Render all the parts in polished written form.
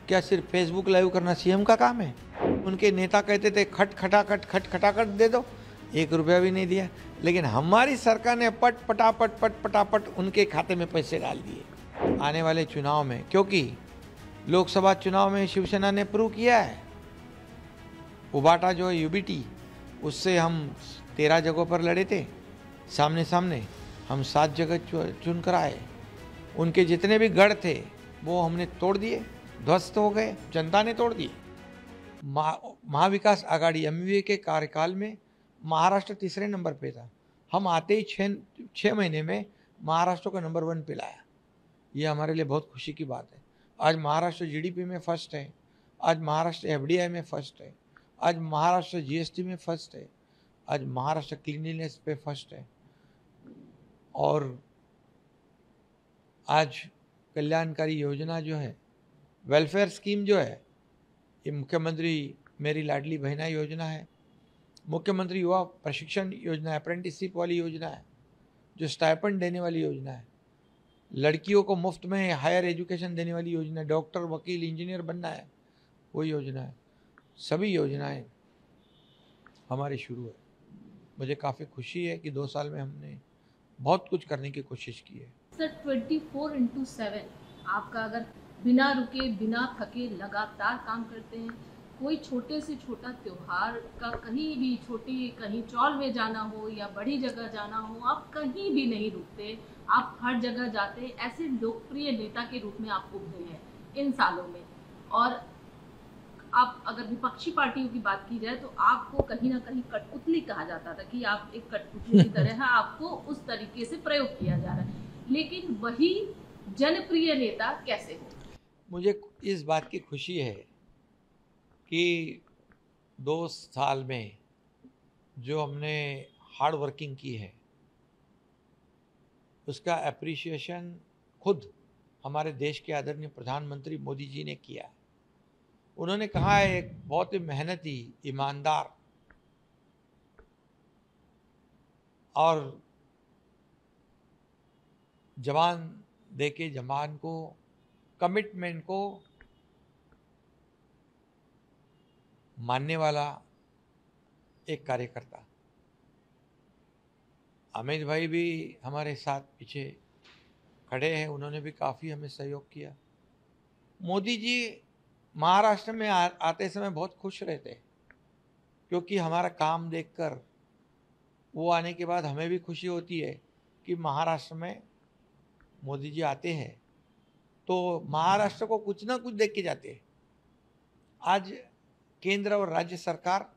क्या सिर्फ Facebook live करना सीएम का काम है? उनके नेता कहते थे खट खटाखट दे दो, 1 रुपया भी नहीं दिया। लेकिन हमारी सरकार ने पट पटापट उनके खाते में पैसे डाल दिए। आने वाले चुनाव में, क्योंकि लोकसभा चुनाव में शिवसेना ने प्रूव किया है, उबाटा जो है यूबीटी, उससे हम 13 जगहों पर लड़े थे सामने सामने, हम 7 जगह चुन कर आए। उनके जितने भी गढ़ थे वो हमने तोड़ दिए, ध्वस्त हो गए, जनता ने तोड़ दिए। महाविकास आघाड़ी एमवीए के कार्यकाल में महाराष्ट्र तीसरे नंबर पे था। हम आते ही 6 महीने में महाराष्ट्र को नंबर 1 पे लाया। ये हमारे लिए बहुत खुशी की बात है। आज महाराष्ट्र जीडीपी में फर्स्ट है, आज महाराष्ट्र एफडीआई में फर्स्ट है, आज महाराष्ट्र जीएसटी में फर्स्ट है, आज महाराष्ट्र क्लीनलीनेस पे फर्स्ट है, और आज कल्याणकारी योजना जो है, वेलफेयर स्कीम जो है, ये मुख्यमंत्री मेरी लाडली बहना योजना है, मुख्यमंत्री युवा प्रशिक्षण योजना, अप्रेंटिसशिप वाली योजना है, जो स्टाइपेंड देने वाली योजना है, लड़कियों को मुफ्त में हायर एजुकेशन देने वाली योजना, डॉक्टर वकील इंजीनियर बनना है वो योजना है। सभी योजनाएं हमारी शुरू है। मुझे काफ़ी खुशी है कि 2 साल में हमने बहुत कुछ करने की कोशिश की है। सर 24/7 आपका अगर बिना रुके बिना थके लगातार काम करते हैं, कोई छोटे से छोटा त्योहार का कहीं भी कहीं चौल में जाना हो या बड़ी जगह जाना हो, आप कहीं भी नहीं रुकते, आप हर जगह जाते। ऐसे लोकप्रिय नेता के रूप में आप उभरे हैं इन सालों में। और आप अगर विपक्षी पार्टियों की बात की जाए तो आपको कहीं ना कहीं कठपुतली कहा जाता था कि आप एक कठपुतली की तरह है, आपको उस तरीके से प्रयोग किया जा रहा है। लेकिन वही जनप्रिय नेता कैसे हो? मुझे इस बात की खुशी है कि 2 साल में जो हमने हार्ड वर्किंग की है उसका एप्रिसिएशन खुद हमारे देश के आदरणीय प्रधानमंत्री मोदी जी ने किया है। उन्होंने कहा है, एक बहुत ही मेहनती, ईमानदार और जवान देके जवान को, कमिटमेंट को मानने वाला एक कार्यकर्ता। अमित भाई भी हमारे साथ पीछे खड़े हैं, उन्होंने भी काफ़ी हमें सहयोग किया। मोदी जी महाराष्ट्र में आते समय बहुत खुश रहते, क्योंकि हमारा काम देखकर वो आने के बाद हमें भी खुशी होती है कि महाराष्ट्र में मोदी जी आते हैं तो महाराष्ट्र को कुछ ना कुछ देख के जाते हैं। आज केंद्र और राज्य सरकार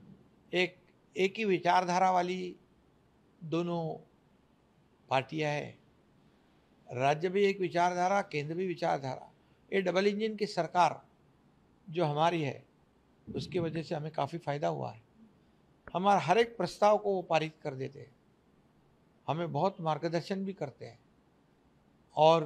एक ही विचारधारा वाली दोनों पार्टियां हैं। राज्य भी एक विचारधारा, केंद्र भी विचारधारा, ये डबल इंजन की सरकार जो हमारी है उसकी वजह से हमें काफ़ी फायदा हुआ है। हमारा हर एक प्रस्ताव को वो पारित कर देते हैं, हमें बहुत मार्गदर्शन भी करते हैं, और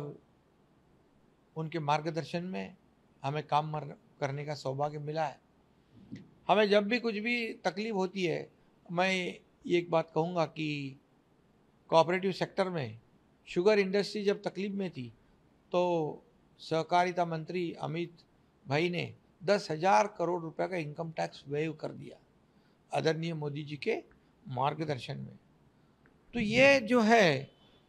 उनके मार्गदर्शन में हमें काम करने का सौभाग्य मिला है। हमें जब भी कुछ भी तकलीफ होती है, मैं ये एक बात कहूँगा कि कोऑपरेटिव सेक्टर में शुगर इंडस्ट्री जब तकलीफ में थी तो सहकारिता मंत्री अमित भाई ने 10,000 करोड़ रुपए का इनकम टैक्स वेव कर दिया आदरणीय मोदी जी के मार्गदर्शन में। तो ये जो है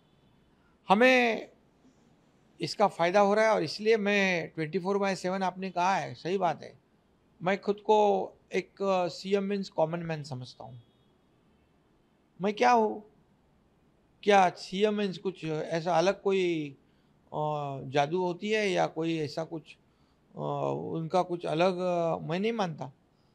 हमें इसका फ़ायदा हो रहा है, और इसलिए मैं 24/7, आपने कहा है, सही बात है, मैं खुद को एक सीएम मीन्स कॉमन मैन समझता हूँ। मैं क्या हूँ? क्या सीएम मीन्स कुछ ऐसा अलग कोई जादू होती है या कोई ऐसा कुछ उनका कुछ अलग मैं नहीं मानता।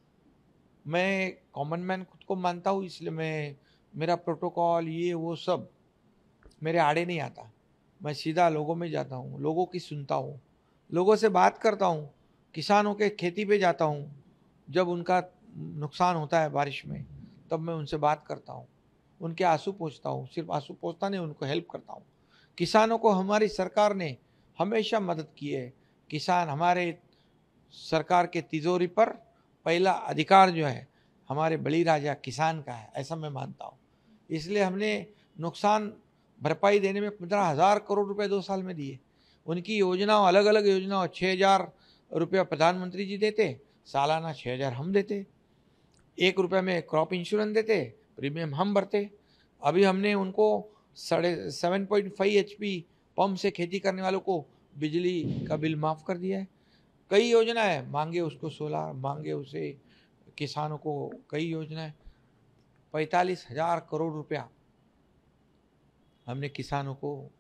मैं कॉमन मैन खुद को मानता हूँ, इसलिए मेरा प्रोटोकॉल ये वो सब मेरे आड़े नहीं आता। मैं सीधा लोगों में जाता हूँ, लोगों की सुनता हूँ, लोगों से बात करता हूँ, किसानों के खेती पे जाता हूँ, जब उनका नुकसान होता है बारिश में तब मैं उनसे बात करता हूँ, उनके आंसू पोंछता हूँ, सिर्फ आंसू पोंछता नहीं, उनको हेल्प करता हूँ। किसानों को हमारी सरकार ने हमेशा मदद की है। किसान हमारे सरकार के तिजोरी पर पहला अधिकार जो है हमारे बलिराजा किसान का है, ऐसा मैं मानता हूँ। इसलिए हमने नुकसान भरपाई देने में 15,000 करोड़ रुपए 2 साल में दिए। उनकी योजनाओं, अलग अलग योजनाओं, 6,000 रुपया प्रधानमंत्री जी देते, सालाना 6,000 हम देते, 1 रुपये में क्रॉप इंश्योरेंस देते, प्रीमियम हम भरते। अभी हमने उनको 7.5 HP पंप से खेती करने वालों को बिजली का बिल माफ़ कर दिया है। कई योजना है, मांगे उसको सोलर, मांगे उसे किसानों को कई योजनाएं। 45,000 करोड़ रुपया हमने किसानों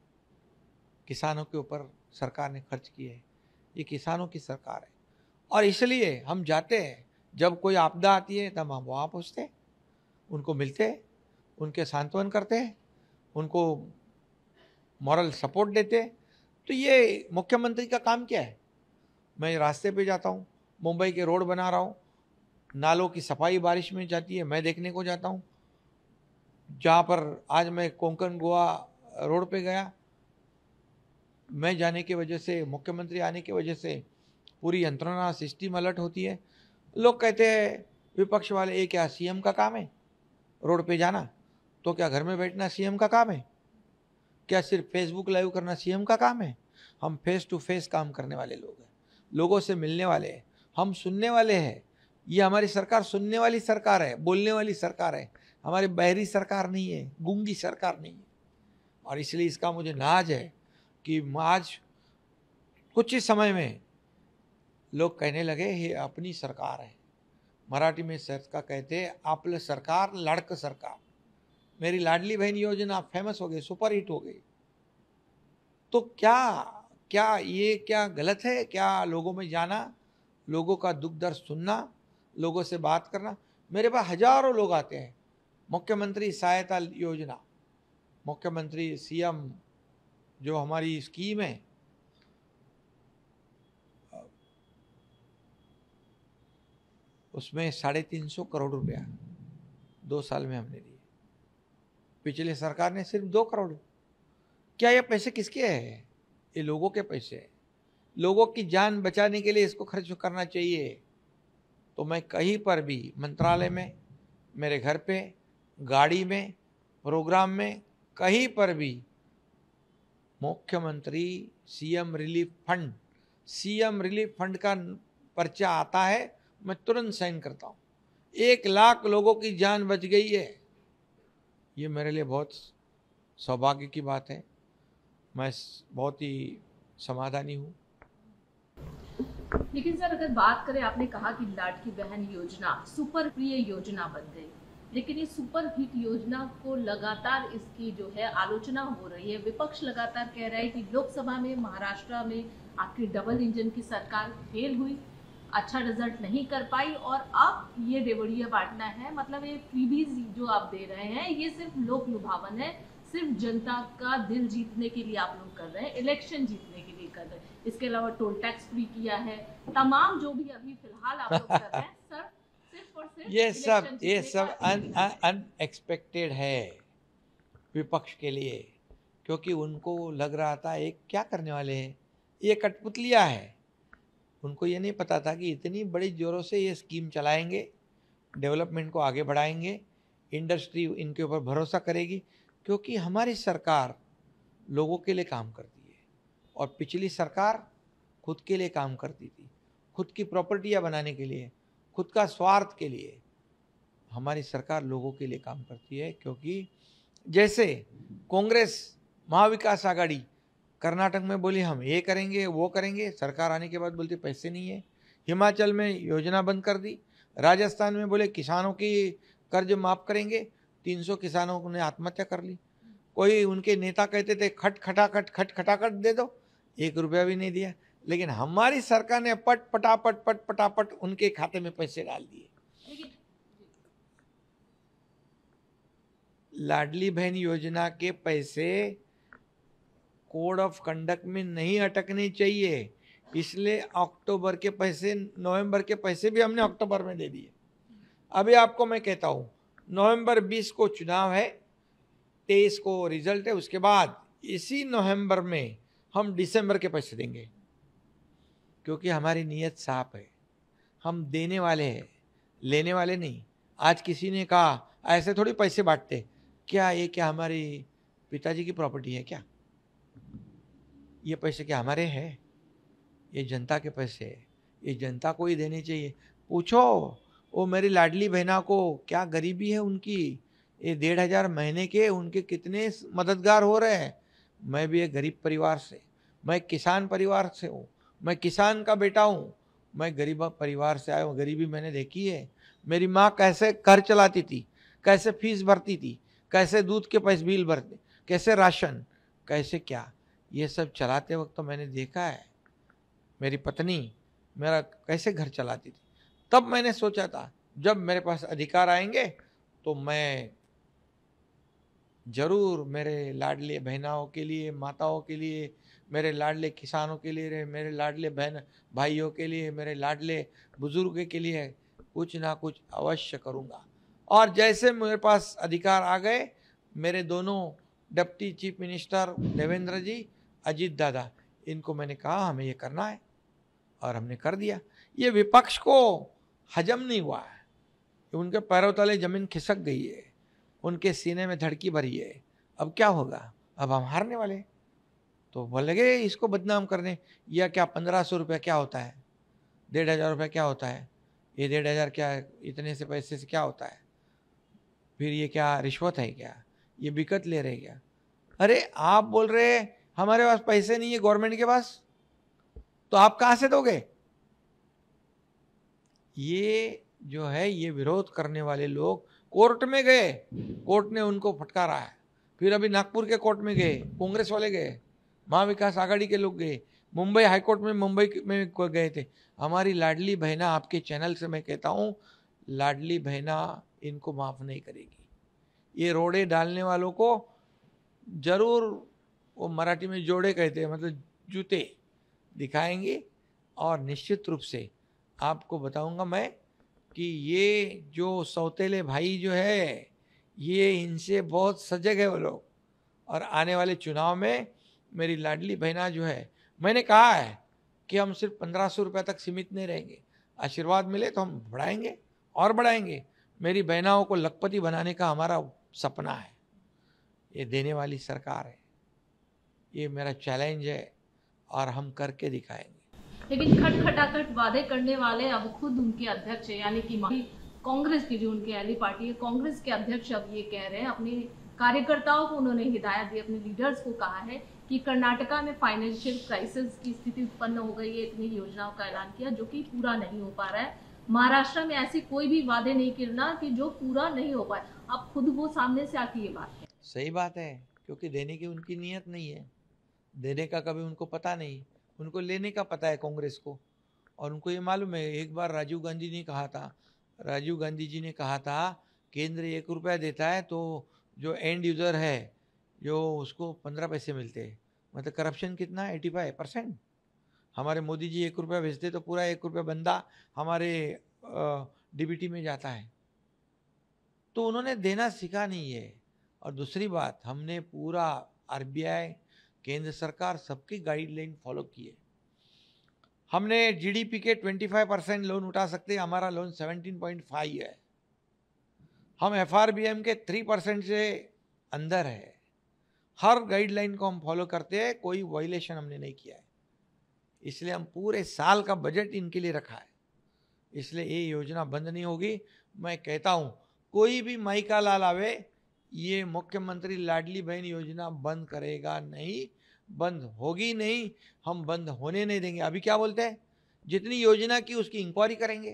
के ऊपर सरकार ने खर्च किए है। ये किसानों की सरकार है और इसलिए हम जाते हैं, जब कोई आपदा आती है तब हम वहाँ पहुँचते, उनको मिलते, उनके सांत्वन करते, उनको मॉरल सपोर्ट देते। तो ये मुख्यमंत्री का काम क्या है? मैं रास्ते पे जाता हूँ, मुंबई के रोड बना रहा हूँ, नालों की सफाई बारिश में जाती है, मैं देखने को जाता हूँ। जहाँ पर आज मैं कोंकण गोवा रोड पे गया, मैं जाने की वजह से, मुख्यमंत्री आने की वजह से पूरी यंत्रणा सिस्टम अलर्ट होती है। लोग कहते हैं विपक्ष वाले, ये क्या सीएम का काम है रोड पे जाना? तो क्या घर में बैठना सीएम का काम है? क्या सिर्फ फेसबुक लाइव करना सीएम का काम है? हम फेस टू फेस काम करने वाले लोग हैं, लोगों से मिलने वाले हैं, हम सुनने वाले हैं। ये हमारी सरकार सुनने वाली सरकार है, बोलने वाली सरकार है, हमारी बहरी सरकार नहीं है, गूंगी सरकार नहीं है। और इसलिए इसका मुझे नाज है कि आज कुछ ही समय में लोग कहने लगे ये अपनी सरकार है। मराठी में सरकार कहते हैं आपलं सरकार लाडकं सरकार। मेरी लाडली बहन योजना फेमस हो गई, सुपर हिट हो गई। तो क्या ये क्या गलत है? क्या लोगों में जाना, लोगों का दुख दर्द सुनना, लोगों से बात करना? मेरे पास हजारों लोग आते हैं। मुख्यमंत्री सहायता योजना, मुख्यमंत्री सीएम जो हमारी स्कीम है, उसमें 350 करोड़ रुपया 2 साल में हमने दिए। पिछले सरकार ने सिर्फ 2 करोड़। क्या ये पैसे किसके हैं? ये लोगों के पैसे हैं। लोगों की जान बचाने के लिए इसको खर्च करना चाहिए। तो मैं कहीं पर भी, मंत्रालय में, मेरे घर पे, गाड़ी में, प्रोग्राम में, कहीं पर भी मुख्यमंत्री सीएम रिलीफ फंड का पर्चा आता है, मैं तुरंत साइन करता हूँ। 1 लाख लोगों की जान बच गई है। ये मेरे लिए बहुत सौभाग्य की बात है। मैं बहुत ही समाधानी हूँ। लेकिन सर, अगर बात करें, आपने कहा कि लाडली बहन योजना सुपर प्रिय योजना बन गई, लेकिन ये सुपर हिट योजना को लगातार इसकी जो है आलोचना हो रही है। विपक्ष लगातार कह रहा है कि लोकसभा में महाराष्ट्र में आपकी डबल इंजन की सरकार फेल हुई, अच्छा रिजल्ट नहीं कर पाई, और अब ये रेवड़िया बांटना है, मतलब ये फ्रीबीज जो आप दे रहे हैं ये सिर्फ लोक लुभावन है, सिर्फ जनता का दिल जीतने के लिए आप लोग कर रहे हैं, इलेक्शन जीतने के लिए कर रहे हैं। इसके अलावा टोल टैक्स फ्री किया है, तमाम जो भी अभी फिलहाल आप लोग कर रहे हैं सर, सिर्फ और सिर्फ ये सब अनएक्सपेक्टेड है विपक्ष के लिए, क्योंकि उनको लग रहा था एक क्या करने वाले हैं, ये कठपुतलिया है। उनको ये नहीं पता था कि इतनी बड़ी जोरों से ये स्कीम चलाएंगे, डेवलपमेंट को आगे बढ़ाएंगे, इंडस्ट्री इनके ऊपर भरोसा करेगी, क्योंकि हमारी सरकार लोगों के लिए काम करती है और पिछली सरकार खुद के लिए काम करती थी, खुद की प्रॉपर्टियां बनाने के लिए, खुद का स्वार्थ के लिए। हमारी सरकार लोगों के लिए काम करती है, क्योंकि जैसे कांग्रेस महाविकास आघाड़ी कर्नाटक में बोली हम ये करेंगे वो करेंगे, सरकार आने के बाद बोलती पैसे नहीं है। हिमाचल में योजना बंद कर दी, राजस्थान में बोले किसानों की कर्ज माफ़ करेंगे, 300 किसानों ने आत्महत्या कर ली। कोई उनके नेता कहते थे खट खटाखट दे दो, 1 रुपया भी नहीं दिया। लेकिन हमारी सरकार ने पट पटापट उनके खाते में पैसे डाल दिए। लाडली बहन योजना के पैसे कोड ऑफ कंडक्ट में नहीं अटकने चाहिए, इसलिए अक्टूबर के पैसे, नवंबर के पैसे भी हमने अक्टूबर में दे दिए। अभी आपको मैं कहता हूँ, नवंबर 20 को चुनाव है, 23 को रिजल्ट है, उसके बाद इसी नवंबर में हम दिसंबर के पैसे देंगे, क्योंकि हमारी नीयत साफ है। हम देने वाले हैं, लेने वाले नहीं। आज किसी ने कहा ऐसे थोड़ी पैसे बांटते, क्या ये क्या हमारी पिताजी की प्रॉपर्टी है क्या? ये पैसे क्या हमारे हैं? ये जनता के पैसे हैं। ये जनता को ही देने चाहिए। पूछो वो मेरी लाडली बहना को क्या गरीबी है उनकी, ये 1,500 महीने के उनके कितने मददगार हो रहे हैं। मैं भी एक गरीब परिवार से, मैं किसान परिवार से हूँ, मैं किसान का बेटा हूँ, मैं गरीब परिवार से आया हूँ, गरीबी मैंने देखी है। मेरी माँ कैसे घर चलाती थी, कैसे फीस भरती थी, कैसे दूध के पैसे बिल भरते, कैसे राशन, कैसे क्या, ये सब चलाते वक्त तो मैंने देखा है। मेरी पत्नी मेरा कैसे घर चलाती थी। तब मैंने सोचा था जब मेरे पास अधिकार आएंगे तो मैं जरूर मेरे लाडले बहनाओं के लिए, माताओं के लिए, मेरे लाडले किसानों के लिए, मेरे लाडले बहन भाइयों के लिए, मेरे लाडले बुजुर्ग के लिए कुछ ना कुछ अवश्य करूँगा। और जैसे मेरे पास अधिकार आ गए, मेरे दोनों deputy chief minister Devendra ji, Ajit Dada, इनको मैंने कहा हमें ये करना है और हमने कर दिया। ये विपक्ष को हजम नहीं हुआ है, उनके पैरों तले जमीन खिसक गई है, उनके सीने में धड़की भरी है। अब क्या होगा, अब हम हारने वाले। तो वो लगे इसको बदनाम करने, या क्या 1500 रुपये क्या होता है, 1,500 रुपये क्या होता है, ये 1,500 क्या इतने से पैसे से क्या होता है, फिर ये क्या रिश्वत है क्या, ये बिकट ले रहे क्या। अरे आप बोल रहे हमारे पास पैसे नहीं है गवर्नमेंट के पास, तो आप कहाँ से दोगे। ये जो है ये विरोध करने वाले लोग कोर्ट में गए, कोर्ट ने उनको फटकारा है। फिर अभी नागपुर के कोर्ट में गए, कांग्रेस वाले गए, महाविकास आघाड़ी के लोग गए, मुंबई हाईकोर्ट में मुंबई में गए थे। हमारी लाडली बहना, आपके चैनल से मैं कहता हूँ, लाडली बहना इनको माफ़ नहीं करेगी। ये रोड़े डालने वालों को जरूर, वो मराठी में जोड़े कहते हैं, मतलब जूते दिखाएंगे। और निश्चित रूप से आपको बताऊंगा मैं कि ये जो सौतेले भाई जो है, ये इनसे बहुत सजग है वो लोग। और आने वाले चुनाव में मेरी लाडली बहना जो है, मैंने कहा है कि हम सिर्फ 1500 रुपये तक सीमित नहीं रहेंगे, आशीर्वाद मिले तो हम बढ़ाएंगे और बढ़ाएंगे। मेरी बहनाओं को लखपति बनाने का हमारा सपना है, ये देने वाली सरकार है, ये मेरा चैलेंज है और हम करके दिखाएंगे। लेकिन खटखटाखट वादे करने वाले अब खुद उनके अध्यक्ष है, यानी कि कांग्रेस की जो उनकी एली पार्टी है, कांग्रेस के अध्यक्ष अब ये कह रहे हैं, अपने कार्यकर्ताओं को उन्होंने हिदायत दी, अपने लीडर्स को कहा है कि कर्नाटका में फाइनेंशियल क्राइसिस की स्थिति उत्पन्न हो गई है, इतनी योजनाओं का ऐलान किया जो कि पूरा नहीं हो पा रहा है। महाराष्ट्र में ऐसी कोई भी वादे नहीं करना कि जो पूरा नहीं हो पाए। अब खुद वो सामने से आके ये बात है। सही बात है, क्योंकि देने की उनकी नीयत नहीं है, देने का कभी उनको पता नहीं, उनको लेने का पता है कांग्रेस को। और उनको ये मालूम है, एक बार राजीव गांधी ने कहा था, राजीव गांधी जी ने कहा था, केंद्र 1 रुपया देता है तो जो एंड यूज़र है जो उसको 15 पैसे मिलते हैं। मतलब करप्शन कितना है, 85%। हमारे मोदी जी 1 रुपया भेजते तो पूरा 1 रुपया बंदा हमारे डीबीटी में जाता है। तो उन्होंने देना सीखा नहीं है। और दूसरी बात, हमने पूरा आरबीआई, केंद्र सरकार सबकी गाइडलाइन फॉलो की है। हमने जीडीपी के 25% लोन उठा सकते हैं, हमारा लोन 17.5 है। हम एफआरबीएम के 3% से अंदर है। हर गाइडलाइन को हम फॉलो करते हैं, कोई वायलेशन हमने नहीं किया है। इसलिए हम पूरे साल का बजट इनके लिए रखा है, इसलिए ये योजना बंद नहीं होगी। मैं कहता हूँ कोई भी माई का लाल आवे, ये मुख्यमंत्री लाडली बहन योजना बंद करेगा नहीं, बंद होगी नहीं, हम बंद होने नहीं देंगे। अभी क्या बोलते हैं, जितनी योजना की उसकी इंक्वायरी करेंगे,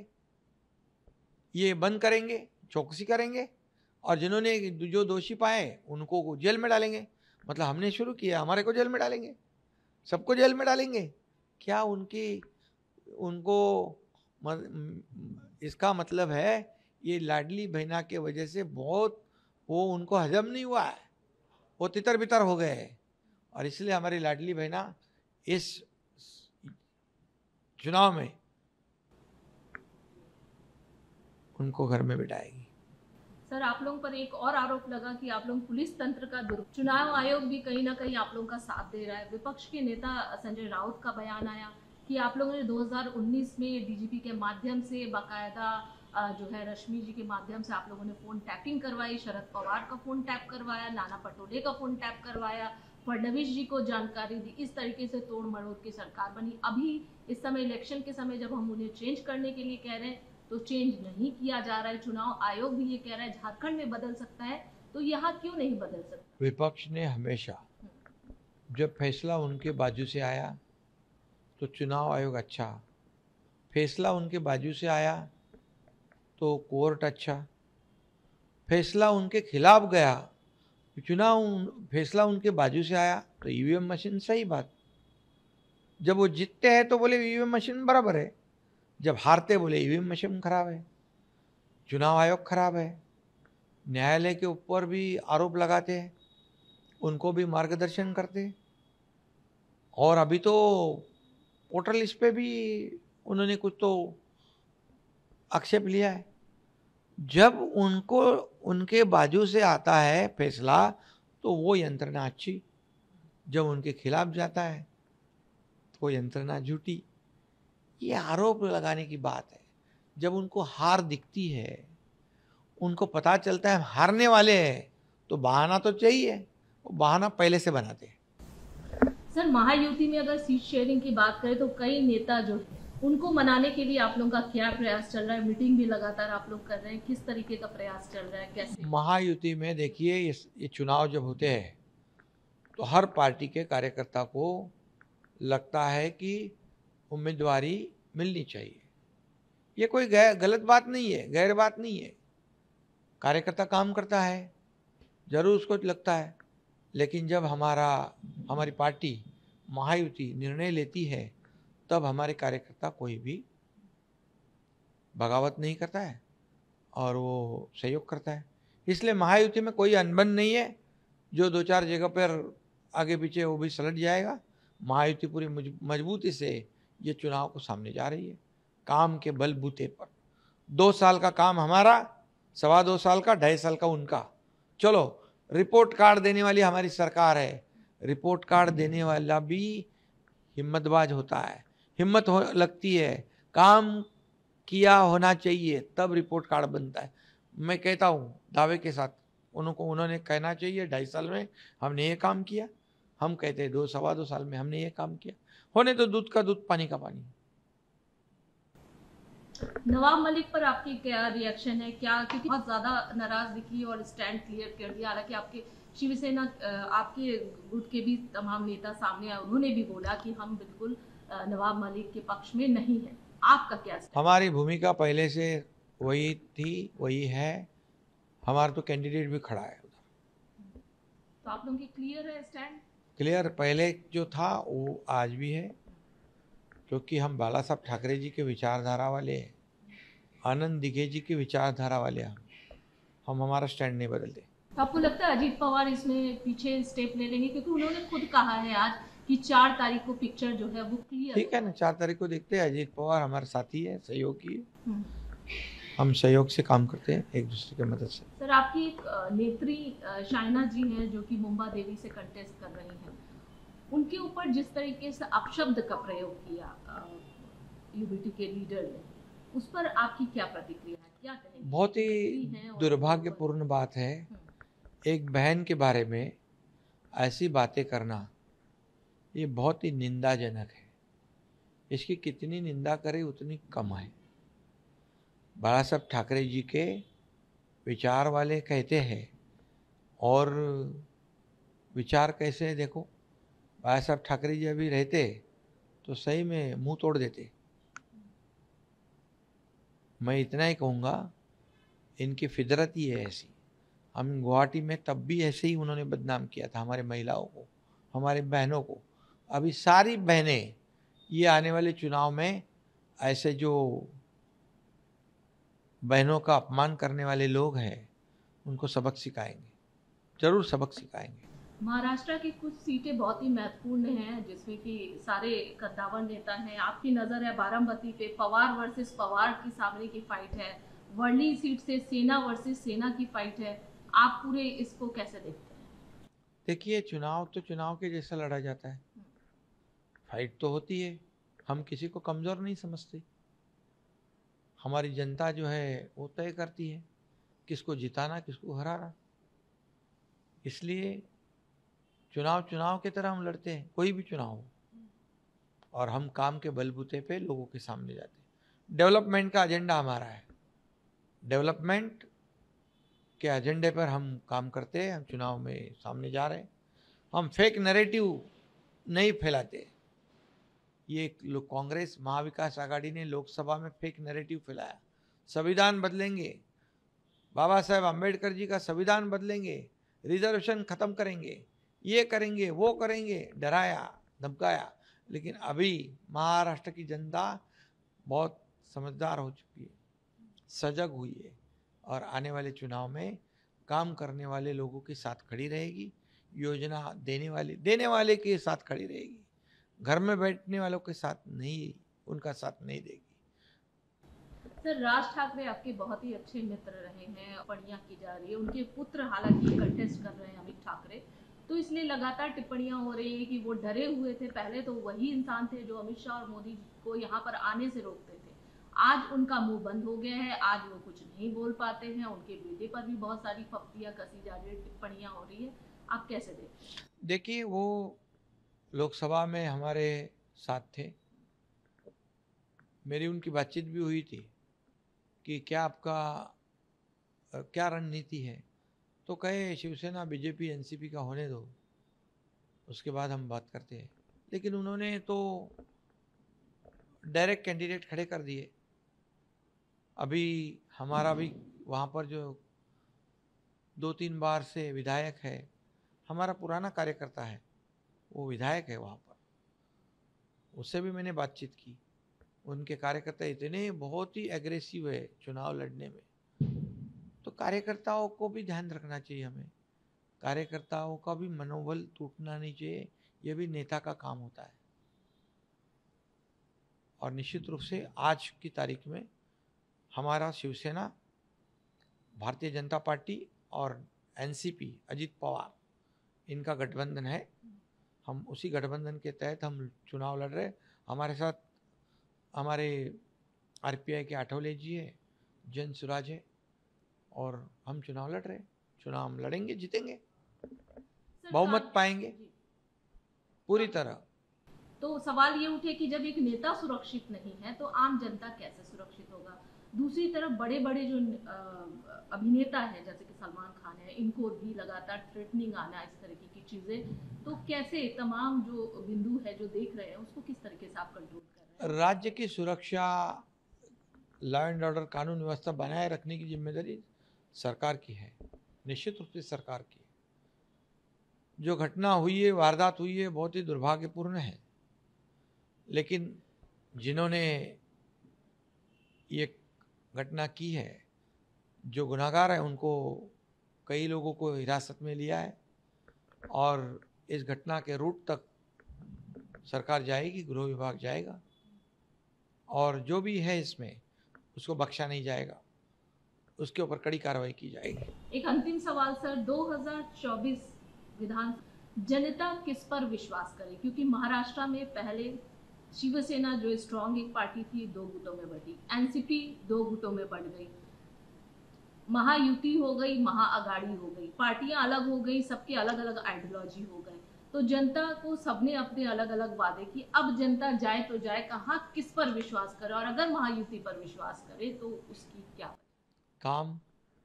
ये बंद करेंगे, चौकसी करेंगे, और जिन्होंने जो दोषी पाए उनको जेल में डालेंगे। मतलब हमने शुरू किया, हमारे को जेल में डालेंगे, सबको जेल में डालेंगे। क्या उनको इसका मतलब है ये लाडली बहना के वजह से बहुत वो उनको हजम नहीं हुआ है, वो तितर बितर हो गए हैं। और इसलिए हमारी लाडली बहना इस चुनाव में उनको घर में बिठाएगी। सर, आप लोगों पर एक और आरोप लगा कि आप लोग पुलिस तंत्र का चुनाव आयोग भी कहीं ना कहीं आप लोगों का साथ दे रहा है। विपक्ष के नेता संजय राउत का बयान आया कि आप लोगों ने 2019 में डीजीपी के माध्यम से बाकायदा जो है रश्मि जी के माध्यम से आप लोगों ने फोन टैपिंग करवाई, शरद पवार का फोन टैप करवाया, नाना पटोले का फोन टैप करवाया, फडणवीस जी को जानकारी दी, इस तरीके से तोड़ मरोड़ की सरकार बनी। अभी इस समय इलेक्शन के समय जब हम उन्हें चेंज करने के लिए कह रहे हैं तो चेंज नहीं किया जा रहा है। चुनाव आयोग भी ये कह रहा है झारखंड में बदल सकता है, तो यहाँ क्यों नहीं बदल सकता? विपक्ष ने हमेशा जब फैसला उनके बाजू से आया तो चुनाव आयोग अच्छा, फैसला उनके बाजू से आया तो कोर्ट अच्छा, फैसला उनके खिलाफ गया, चुनाव फैसला उनके बाजू से आया तो ईवीएम मशीन सही बात। जब वो जीतते हैं तो बोले ईवीएम मशीन बराबर है, जब हारते बोले ईवीएम मशीन खराब है, चुनाव आयोग खराब है। न्यायालय के ऊपर भी आरोप लगाते हैं, उनको भी मार्गदर्शन करते। और अभी तो वोटर लिस्ट पे भी उन्होंने कुछ तो आक्षेप लिया है। जब उनको उनके बाजू से आता है फैसला तो वो यंत्रणा अच्छी, जब उनके खिलाफ जाता है तो वो यंत्रणा झूठी। ये आरोप लगाने की बात है। जब उनको हार दिखती है, उनको पता चलता है हारने वाले हैं, तो बहाना तो चाहिए, वो बहाना पहले से बनाते हैं। सर, महायुति में अगर सीट शेयरिंग की बात करें तो कई नेता जो है उनको मनाने के लिए आप लोगों का क्या प्रयास चल रहा है? मीटिंग भी लगातार आप लोग कर रहे हैं, किस तरीके का प्रयास चल रहा है, कैसे? महायुति में देखिए, ये चुनाव जब होते हैं तो हर पार्टी के कार्यकर्ता को लगता है कि उम्मीदवारी मिलनी चाहिए। ये कोई गलत बात नहीं है, गैर बात नहीं है। कार्यकर्ता काम करता है, जरूर उसको लगता है। लेकिन जब हमारी पार्टी महायुति निर्णय लेती है तब हमारे कार्यकर्ता कोई भी बगावत नहीं करता है और वो सहयोग करता है। इसलिए महायुति में कोई अनबन नहीं है। जो दो चार जगह पर आगे पीछे वो भी सलट जाएगा। महायुति पूरी मजबूती से ये चुनाव को सामने जा रही है, काम के बलबूते पर। 2 साल का काम हमारा, 2.25 साल का, 2.5 साल का उनका। चलो, रिपोर्ट कार्ड देने वाली हमारी सरकार है। रिपोर्ट कार्ड देने वाला भी हिम्मतबाज होता है, हिम्मत लगती है, काम किया होना चाहिए तब रिपोर्ट कार्ड बनता है। मैं कहता हूँ दावे के साथ, उन्होंने कहना चाहिए 2.5 साल में हमने ये काम किया। हम कहते हैं 2-2.25 साल में हमने ये काम किया। होने तो दूध का दूध, पानी का पानी। नवाब मलिक पर आपकी क्या रिएक्शन है? क्या, क्योंकि बहुत ज्यादा नाराज दिखी और स्टैंड क्लियर कर दिया। हालांकि आपके शिवसेना, आपके गुट के भी तमाम नेता सामने आए, उन्होंने भी बोला कि हम बिल्कुल नवाब मलिक के पक्ष में नहीं है। आपका क्या स्टैंड? हमारी भूमिका पहले से वही थी, वही है। हमारा तो कैंडिडेट भी खड़ा है उधर। तो आप लोगों की क्लियर है स्टैंड? क्लियर पहले जो था वो आज भी है, क्योंकि हम बाला साहब ठाकरे जी के विचारधारा वाले हैं, आनंद दिघे जी की विचारधारा वाले हैं। हम हमारा स्टैंड नहीं बदलते। तो आपको लगता है अजीत पवार इसमें पीछे स्टेप ले लेंगे? क्योंकि उन्होंने खुद कहा है आज कि 4 तारीख को पिक्चर जो है वो क्लियर। ठीक है ना, 4 तारीख को देखते हैं। अजीत पवार हमारे साथी है, सहयोगी है। हम्म। हम सहयोग से काम करते हैं, एक दूसरे की मदद से। सर, आपकी एक नेत्री शाइना जी हैं जो कि मुंबा देवी से कंटेस्ट कर रही हैं, उनके ऊपर जिस तरीके से अपशब्द का प्रयोग किया यूबीटी के लीडर ने, उस पर आपकी क्या प्रतिक्रिया है, क्या कहेंगे? बहुत ही दुर्भाग्यपूर्ण बात है एक बहन के बारे में ऐसी बातें करना। ये बहुत ही निंदाजनक है। इसकी कितनी निंदा करें उतनी कम है। बाला साहब ठाकरे जी के विचार वाले कहते हैं, और विचार कैसे देखो, बाला साहब ठाकरे जी अभी रहते तो सही में मुंह तोड़ देते। मैं इतना ही कहूँगा, इनकी फितरत ही है ऐसी। हम गुवाहाटी में तब भी ऐसे ही उन्होंने बदनाम किया था हमारे महिलाओं को, हमारे बहनों को। अभी सारी बहनें ये आने वाले चुनाव में ऐसे जो बहनों का अपमान करने वाले लोग हैं उनको सबक सिखाएंगे, जरूर सबक सिखाएंगे। महाराष्ट्र की कुछ सीटें बहुत ही महत्वपूर्ण हैं जिसमें कि सारे कद्दावर नेता हैं। आपकी नज़र है बारामती पे पवार वर्सेस पवार की सामने की फाइट है, वर्ली सीट से सेना वर्सेस सेना की फाइट है। आप पूरे इसको कैसे देखते हैं? देखिए, चुनाव तो चुनाव के जैसा लड़ा जाता है, फाइट तो होती है। हम किसी को कमज़ोर नहीं समझते। हमारी जनता जो है वो तय करती है किसको जिताना, किसको हराना। इसलिए चुनाव चुनाव की तरह हम लड़ते हैं, कोई भी चुनाव हो, और हम काम के बलबूते पे लोगों के सामने जाते हैं। डेवलपमेंट का एजेंडा हमारा है, डेवलपमेंट के एजेंडे पर हम काम करते हैं। हम चुनाव में सामने जा रहे हैं, हम फेक नैरेटिव नहीं फैलाते। ये कांग्रेस महाविकास आघाड़ी ने लोकसभा में फेक नैरेटिव फैलाया, संविधान बदलेंगे, बाबा साहेब अम्बेडकर जी का संविधान बदलेंगे, रिजर्वेशन खत्म करेंगे, ये करेंगे वो करेंगे, डराया धमकाया। लेकिन अभी महाराष्ट्र की जनता बहुत समझदार हो चुकी है, सजग हुई है, और आने वाले चुनाव में काम करने वाले लोगों के साथ खड़ी रहेगी, योजना देने वाले के साथ खड़ी रहेगी, घर में बैठने वालों के साथ नहीं, उनका साथ नहीं देगी। सर, राज ठाकरे आपके बहुत ही अच्छे मित्र रहे हैं, टिप्पणियां की जा रही है, उनके पुत्र हालांकि कंटेस्ट कर रहे हैं अमित ठाकरे, तो इसलिए लगातार टिप्पणियां हो रही है कि वो डरे हुए थे। पहले तो वही इंसान थे जो अमित शाह और मोदी को यहाँ पर आने से रोकते थे, आज उनका मुंह बंद हो गया है, आज वो कुछ नहीं बोल पाते हैं। उनके बेटे पर भी बहुत सारी फप्तियां कसी जा रही है, टिप्पणियां हो रही है, आप कैसे देखते? देखिए, वो लोकसभा में हमारे साथ थे, मेरी उनकी बातचीत भी हुई थी कि क्या आपका क्या रणनीति है, तो कहे शिवसेना बीजेपी एनसीपी का होने दो, उसके बाद हम बात करते हैं। लेकिन उन्होंने तो डायरेक्ट कैंडिडेट खड़े कर दिए। अभी हमारा भी वहाँ पर जो 2-3 बार से विधायक है, हमारा पुराना कार्यकर्ता है, वो विधायक है वहाँ पर, उससे भी मैंने बातचीत की। उनके कार्यकर्ता इतने बहुत ही एग्रेसिव है चुनाव लड़ने में, तो कार्यकर्ताओं को भी ध्यान रखना चाहिए हमें, कार्यकर्ताओं का भी मनोबल टूटना नहीं चाहिए, ये भी नेता का काम होता है। और निश्चित रूप से आज की तारीख में हमारा शिवसेना, भारतीय जनता पार्टी और एनसीपी अजित पवार, इनका गठबंधन है। हम उसी गठबंधन के तहत हम चुनाव लड़ रहे। हमारे साथ हमारे आरपीआई के आठवले जी है, जन सुराज है, और हम चुनाव लड़ रहे हैं। चुनाव हम लड़ेंगे, जीतेंगे, बहुमत पाएंगे पूरी तरह। तो सवाल ये उठे कि जब एक नेता सुरक्षित नहीं है तो आम जनता कैसे सुरक्षित होगा? दूसरी तरफ बड़े बड़े जो अभिनेता हैं जैसे कि सलमान खान है, इनको भी लगातार थ्रेटनिंग आना, इस तरीके की चीजें, तो कैसे तमाम जो बिंदु है जो देख रहे हैं उसको किस तरीके से आप कंट्रोल कर रहे हैं? राज्य की सुरक्षा, लॉ एंड ऑर्डर, कानून व्यवस्था बनाए रखने की जिम्मेदारी सरकार की है, निश्चित रूप से सरकार की। जो घटना हुई है, वारदात हुई है, बहुत ही दुर्भाग्यपूर्ण है, लेकिन जिन्होंने ये घटना की है, जो गुनाहगार है, उनको कई लोगों को हिरासत में लिया है, और इस घटना के रूट तक सरकार जाएगी, गृह विभाग जाएगा, और जो भी है इसमें उसको बख्शा नहीं जाएगा, उसके ऊपर कड़ी कार्रवाई की जाएगी। एक अंतिम सवाल सर, 2024 विधान जनता किस पर विश्वास करे? क्योंकि महाराष्ट्र में पहले शिवसेना जो स्ट्रॉन्ग एक पार्टी थी 2 गुटों में बटी, एनसीपी 2 गुटों में बढ़ गई, महायुति हो गई, महाअगाड़ी हो गई, पार्टियां अलग हो गई, सबके अलग अलग आइडियोलॉजी हो गए, तो जनता को सबने अपने अलग अलग वादे किए। अब जनता जाए तो जाए कहाँ, किस पर विश्वास करे? और अगर महायुति पर विश्वास करे तो उसकी क्या? काम,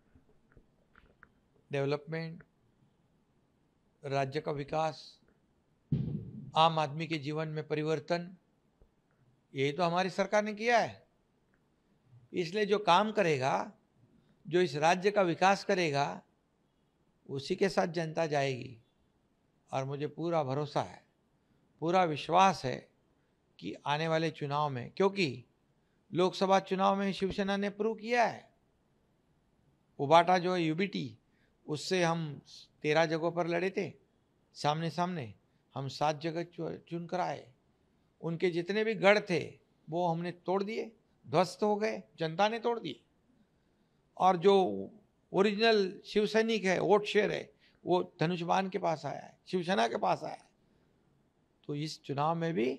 डेवलपमेंट, राज्य का विकास, आम आदमी के जीवन में परिवर्तन, यही तो हमारी सरकार ने किया है। इसलिए जो काम करेगा, जो इस राज्य का विकास करेगा, उसी के साथ जनता जाएगी। और मुझे पूरा भरोसा है, पूरा विश्वास है कि आने वाले चुनाव में, क्योंकि लोकसभा चुनाव में शिवसेना ने प्रूव किया है, उबाटा जो है यूबीटी, उससे हम 13 जगहों पर लड़े थे सामने सामने, हम 7 जगह चुन कर आए। उनके जितने भी गढ़ थे वो हमने तोड़ दिए, ध्वस्त हो गए, जनता ने तोड़ दिए। और जो ओरिजिनल शिव सैनिक है, वोट शेयर है, वो धनुष्बान के पास आया है, शिवसेना के पास आया है। तो इस चुनाव में भी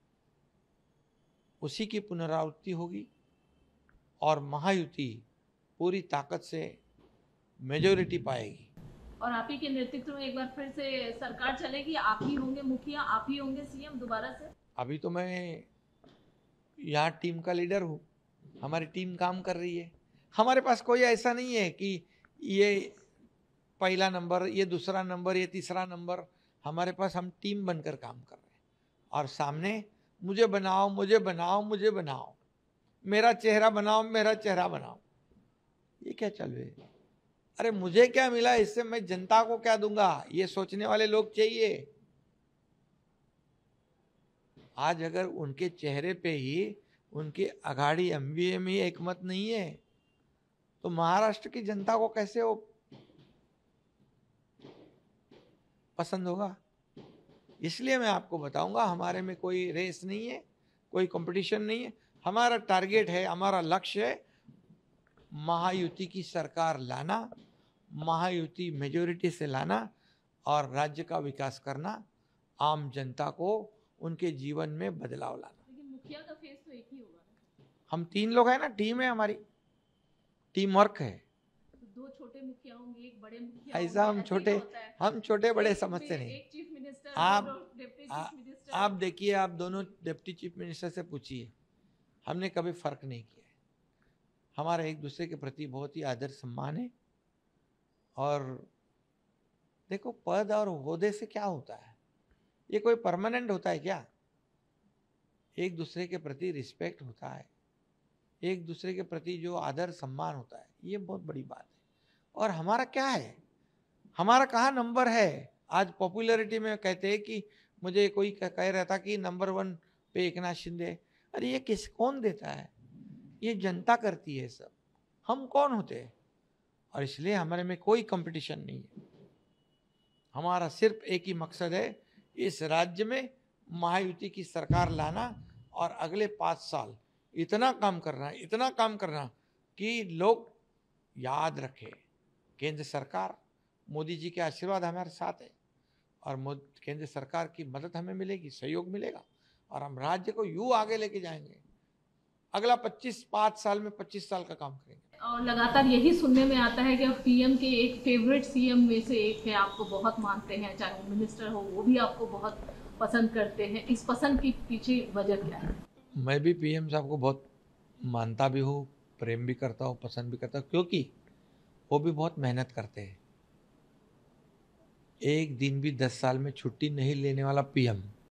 उसी की पुनरावृत्ति होगी, और महायुति पूरी ताकत से मेजॉरिटी पाएगी। और आप ही के नेतृत्व में एक बार फिर से सरकार चलेगी, आप ही होंगे मुखिया, आप ही होंगे सीएम दोबारा से? अभी तो मैं यहाँ टीम का लीडर हूँ, हमारी टीम काम कर रही है। हमारे पास कोई ऐसा नहीं है कि ये पहला नंबर, ये दूसरा नंबर, ये तीसरा नंबर। हमारे पास हम टीम बनकर काम कर रहे हैं और सामने मुझे बनाओ, मुझे बनाओ, मुझे बनाओ, मेरा चेहरा बनाओ, मेरा चेहरा बनाओ, ये क्या चल रही है? अरे मुझे क्या मिला इससे, मैं जनता को क्या दूंगा, ये सोचने वाले लोग चाहिए। आज अगर उनके चेहरे पे ही, उनके अघाड़ी एमवीए में एक मत नहीं है तो महाराष्ट्र की जनता को कैसे वो पसंद होगा? इसलिए मैं आपको बताऊंगा, हमारे में कोई रेस नहीं है, कोई कंपटीशन नहीं है। हमारा टारगेट है, हमारा लक्ष्य है महायुति की सरकार लाना, महायुति मेजोरिटी से लाना और राज्य का विकास करना, आम जनता को उनके जीवन में बदलाव लाना। लेकिन मुखिया का फेस तो एक ही होगा ना? हम 3 लोग हैं ना, टीम है हमारी, टीम वर्क है। तो 2 छोटे मुखिया होंगे, एक बड़े मुखिया ऐसा होंगे, ऐसे ही होता है। हम छोटे बड़े समझते नहीं। एक चीफ मिनिस्टर, आप दो डिप्टी आ- चीफ मिनिस्टर। आप देखिए, आप दोनों डिप्टी चीफ मिनिस्टर से पूछिए, हमने कभी फर्क नहीं किया है। हमारा एक दूसरे के प्रति बहुत ही आदर सम्मान है। और देखो, पद और ओहदे से क्या होता है? ये कोई परमानेंट होता है क्या? एक दूसरे के प्रति रिस्पेक्ट होता है, एक दूसरे के प्रति जो आदर सम्मान होता है, ये बहुत बड़ी बात है। और हमारा क्या है, हमारा कहाँ नंबर है? आज पॉपुलैरिटी में कहते हैं कि मुझे कोई कह रहा था कि नंबर 1 पे एकनाथ शिंदे। अरे ये कौन देता है? ये जनता करती है सब, हम कौन होते हैं? और इसलिए हमारे में कोई कंपटीशन नहीं है। हमारा सिर्फ एक ही मकसद है, इस राज्य में महायुति की सरकार लाना और अगले 5 साल इतना काम करना, इतना काम करना कि लोग याद रखें, केंद्र सरकार, मोदी जी के आशीर्वाद हमारे साथ है और केंद्र सरकार की मदद हमें मिलेगी, सहयोग मिलेगा और हम राज्य को यूं आगे लेके जाएंगे। अगला 5 साल में 25 साल का काम करेंगे। और लगातार यही सुनने में आता है कि आप पीएम के एक फेवरेट सीएम में से एक है, आपको बहुत मानते हैं, चाहे वो मिनिस्टर हो वो भी आपको बहुत पसंद करते हैं। इस पसंद के पीछे वजह क्या है? मैं भी पीएम साहब को बहुत मानता भी हूँ, प्रेम भी करता हूँ, पसंद भी करता हूँ, क्योंकि वो भी बहुत मेहनत करते हैं। एक दिन भी 10 साल में छुट्टी नहीं लेने वाला पीएम